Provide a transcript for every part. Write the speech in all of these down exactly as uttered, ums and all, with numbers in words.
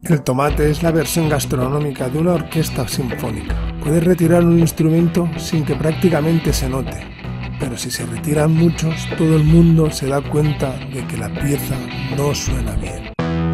El tomate es la versión gastronómica de una orquesta sinfónica. Puedes retirar un instrumento sin que prácticamente se note, pero si se retiran muchos, todo el mundo se da cuenta de que la pieza no suena bien.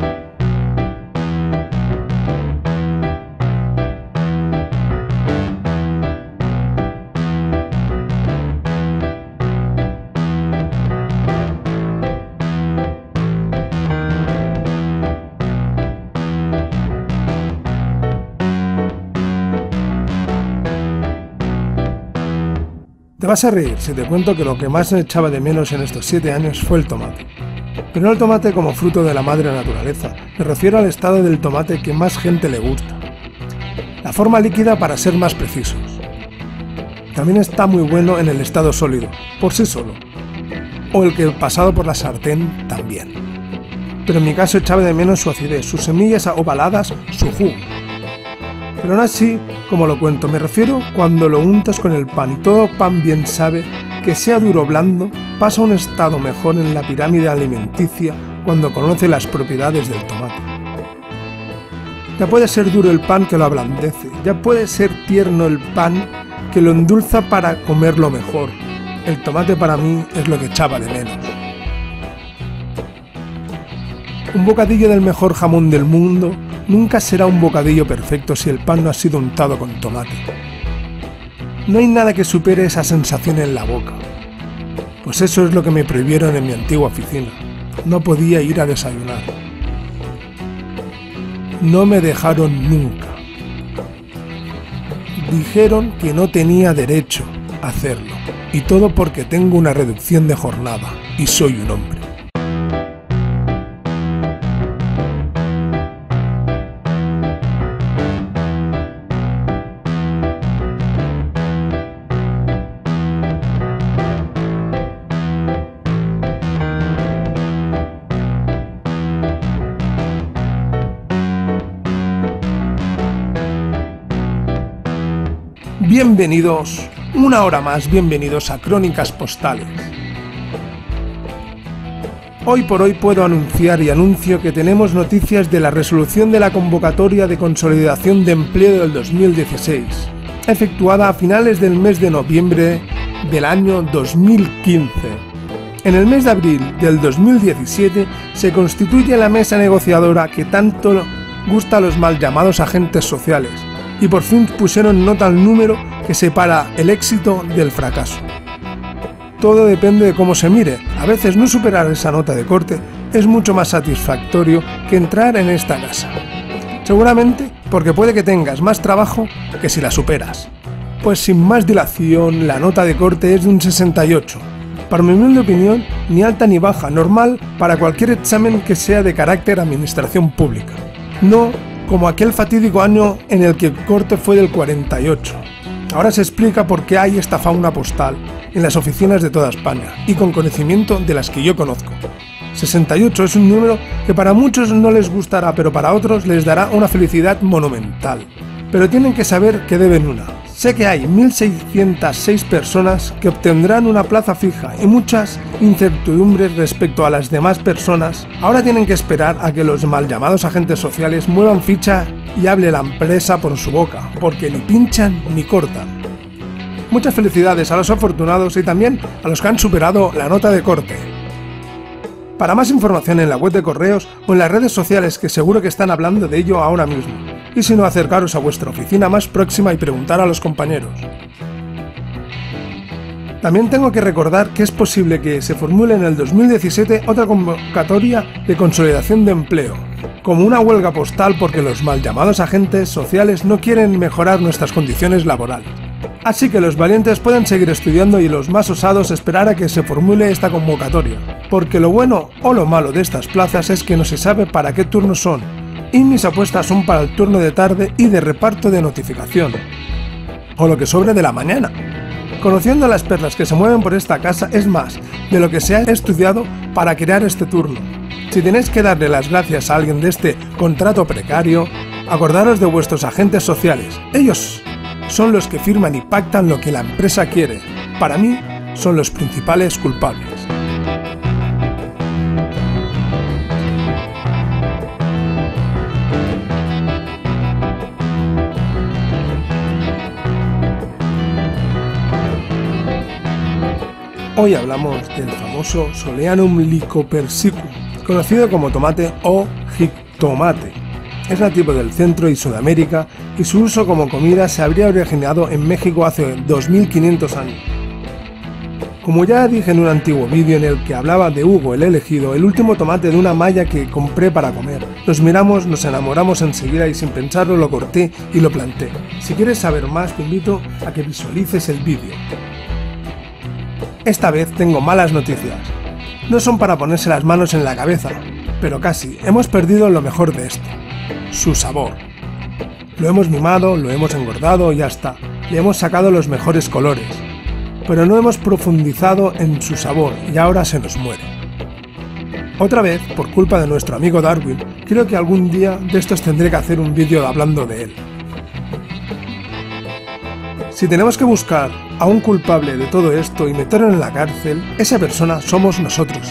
Te vas a reír si te cuento que lo que más echaba de menos en estos siete años fue el tomate. Pero no el tomate como fruto de la madre naturaleza, me refiero al estado del tomate que más gente le gusta. La forma líquida para ser más precisos. También está muy bueno en el estado sólido, por sí solo. O el que pasado por la sartén también. Pero en mi caso echaba de menos su acidez, sus semillas ovaladas, su jugo. Pero no así como lo cuento, me refiero cuando lo untas con el pan y todo pan bien sabe que sea duro o blando, pasa a un estado mejor en la pirámide alimenticia cuando conoce las propiedades del tomate. Ya puede ser duro el pan que lo ablandece, ya puede ser tierno el pan que lo endulza para comerlo mejor. El tomate para mí es lo que echaba de menos. Un bocadillo del mejor jamón del mundo nunca será un bocadillo perfecto si el pan no ha sido untado con tomate. No hay nada que supere esa sensación en la boca. Pues eso es lo que me prohibieron en mi antigua oficina. No podía ir a desayunar. No me dejaron nunca. Dijeron que no tenía derecho a hacerlo. Y todo porque tengo una reducción de jornada y soy un hombre. Bienvenidos, una hora más, bienvenidos a Crónicas Postales. Hoy por hoy puedo anunciar y anuncio que tenemos noticias de la resolución de la convocatoria de consolidación de empleo del dos mil dieciséis, efectuada a finales del mes de noviembre del año dos mil quince. En el mes de abril del dos mil diecisiete se constituye la mesa negociadora que tanto gusta a los mal llamados agentes sociales, y por fin pusieron nota al número que separa el éxito del fracaso. Todo depende de cómo se mire. A veces no superar esa nota de corte es mucho más satisfactorio que entrar en esta casa. Seguramente porque puede que tengas más trabajo que si la superas. Pues sin más dilación, la nota de corte es de un sesenta y ocho. Para mi humilde opinión, ni alta ni baja, normal para cualquier examen que sea de carácter administración pública. No como aquel fatídico año en el que el corte fue del cuarenta y ocho. Ahora se explica por qué hay esta fauna postal en las oficinas de toda España, y con conocimiento de las que yo conozco. sesenta y ocho es un número que para muchos no les gustará, pero para otros les dará una felicidad monumental. Pero tienen que saber que deben una. Sé que hay mil seiscientas seis personas que obtendrán una plaza fija y muchas incertidumbres respecto a las demás personas. Ahora tienen que esperar a que los mal llamados agentes sociales muevan ficha y hable la empresa por su boca, porque ni pinchan ni cortan. Muchas felicidades a los afortunados y también a los que han superado la nota de corte. Para más información en la web de correos o en las redes sociales, que seguro que están hablando de ello ahora mismo. Y si no, acercaros a vuestra oficina más próxima y preguntar a los compañeros. También tengo que recordar que es posible que se formule en el dos mil diecisiete otra convocatoria de consolidación de empleo, como una huelga postal, porque los mal llamados agentes sociales no quieren mejorar nuestras condiciones laborales. Así que los valientes pueden seguir estudiando y los más osados esperar a que se formule esta convocatoria, porque lo bueno o lo malo de estas plazas es que no se sabe para qué turnos son, y mis apuestas son para el turno de tarde y de reparto de notificación, o lo que sobre de la mañana. Conociendo las perlas que se mueven por esta casa, es más de lo que se ha estudiado para crear este turno. Si tenéis que darle las gracias a alguien de este contrato precario, acordaros de vuestros agentes sociales. Ellos son los que firman y pactan lo que la empresa quiere. Para mí, son los principales culpables. Hoy hablamos del famoso Soleanum lycopersicum, conocido como tomate o jitomate. Es nativo del Centro y Sudamérica y su uso como comida se habría originado en México hace dos mil quinientos años. Como ya dije en un antiguo vídeo en el que hablaba de Hugo el elegido, el último tomate de una malla que compré para comer, nos miramos, nos enamoramos enseguida y sin pensarlo lo corté y lo planté. Si quieres saber más te invito a que visualices el vídeo. Esta vez tengo malas noticias. No son para ponerse las manos en la cabeza, pero casi hemos perdido lo mejor de esto, su sabor. Lo hemos mimado, lo hemos engordado y ya está, le hemos sacado los mejores colores. Pero no hemos profundizado en su sabor y ahora se nos muere. Otra vez, por culpa de nuestro amigo Darwin, creo que algún día de estos tendré que hacer un vídeo hablando de él. Si tenemos que buscar a un culpable de todo esto y meterlo en la cárcel, esa persona somos nosotros.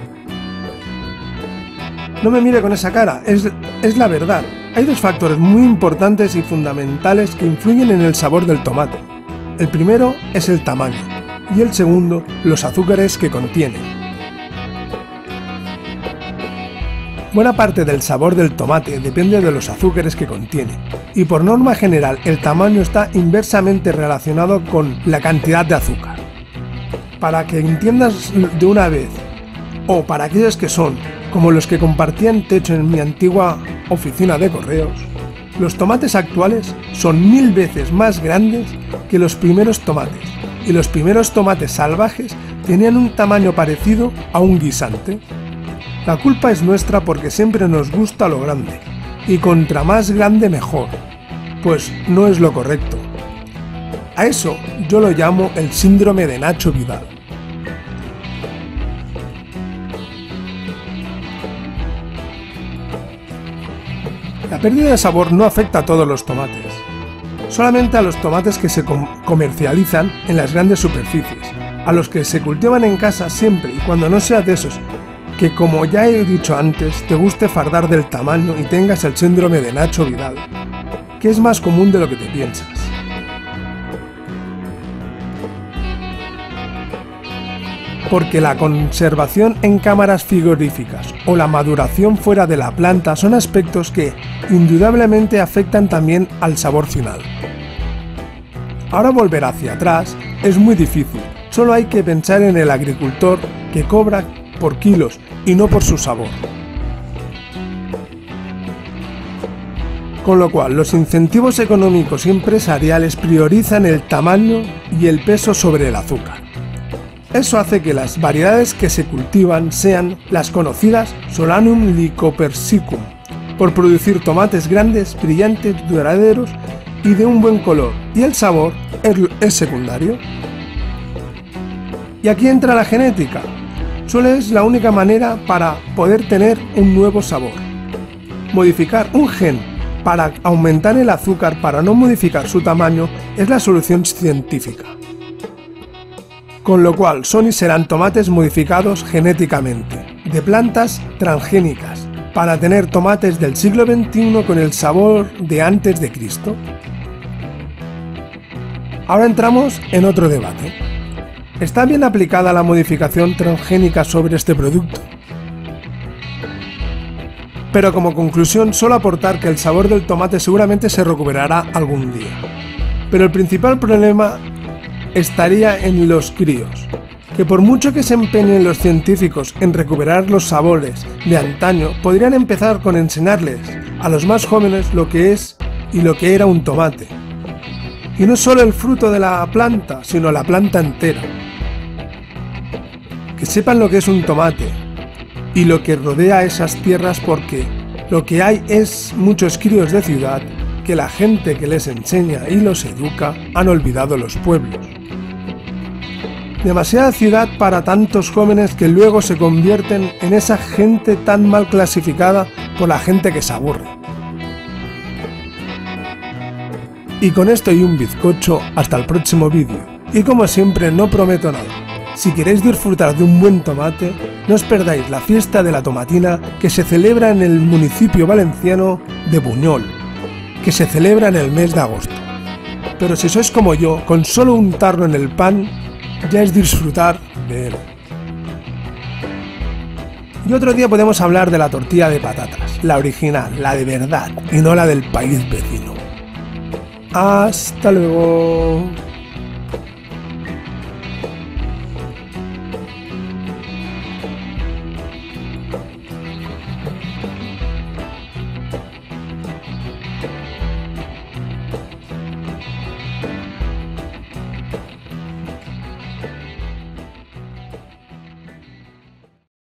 No me mire con esa cara, es, es la verdad. Hay dos factores muy importantes y fundamentales que influyen en el sabor del tomate. El primero es el tamaño y el segundo, los azúcares que contiene. Buena parte del sabor del tomate depende de los azúcares que contiene y por norma general el tamaño está inversamente relacionado con la cantidad de azúcar. Para que entiendas de una vez, o para aquellos que son como los que compartían techo en mi antigua oficina de correos, los tomates actuales son mil veces más grandes que los primeros tomates, y los primeros tomates salvajes tenían un tamaño parecido a un guisante. La culpa es nuestra porque siempre nos gusta lo grande, y contra más grande mejor, pues no es lo correcto. A eso yo lo llamo el síndrome de Nacho Vidal. La pérdida de sabor no afecta a todos los tomates, solamente a los tomates que se com- comercializan en las grandes superficies, a los que se cultivan en casa siempre y cuando no seas de esos que, como ya he dicho antes, te guste fardar del tamaño y tengas el síndrome de Nacho Vidal, que es más común de lo que te piensas. Porque la conservación en cámaras frigoríficas o la maduración fuera de la planta son aspectos que indudablemente afectan también al sabor final. Ahora volver hacia atrás es muy difícil, solo hay que pensar en el agricultor que cobra por kilos y no por su sabor. Con lo cual, los incentivos económicos y empresariales priorizan el tamaño y el peso sobre el azúcar. Eso hace que las variedades que se cultivan sean las conocidas Soleanum lycopersicum, por producir tomates grandes, brillantes, duraderos y de un buen color, y el sabor es, es secundario. Y aquí entra la genética. Solo es la única manera para poder tener un nuevo sabor. Modificar un gen para aumentar el azúcar para no modificar su tamaño es la solución científica. Con lo cual son y serán tomates modificados genéticamente, de plantas transgénicas, para tener tomates del siglo veintiuno con el sabor de antes de Cristo. Ahora entramos en otro debate. ¿Está bien aplicada la modificación transgénica sobre este producto? Pero como conclusión, solo aportar que el sabor del tomate seguramente se recuperará algún día. Pero el principal problema estaría en los críos, que por mucho que se empeñen los científicos en recuperar los sabores de antaño, podrían empezar con enseñarles a los más jóvenes lo que es y lo que era un tomate. Y no solo el fruto de la planta, sino la planta entera. Que sepan lo que es un tomate y lo que rodea esas tierras, porque lo que hay es muchos críos de ciudad que la gente que les enseña y los educa han olvidado los pueblos. Demasiada ciudad para tantos jóvenes que luego se convierten en esa gente tan mal clasificada por la gente que se aburre. Y con esto y un bizcocho, hasta el próximo vídeo. Y como siempre, no prometo nada. Si queréis disfrutar de un buen tomate, no os perdáis la fiesta de la tomatina que se celebra en el municipio valenciano de Buñol, que se celebra en el mes de agosto. Pero si sois como yo, con solo untarlo en el pan, ya es disfrutar de él. Y otro día podemos hablar de la tortilla de patatas, la original, la de verdad, y no la del país vecino. Hasta luego.